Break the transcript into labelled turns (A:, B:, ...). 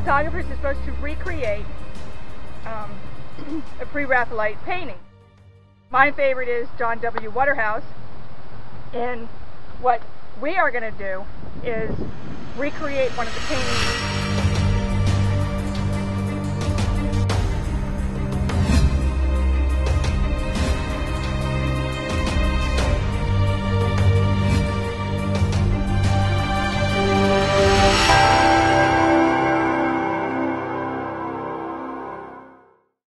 A: photographers are supposed to recreate a pre-Raphaelite painting. My favorite is John W. Waterhouse, and what we are going to do is recreate one of the paintings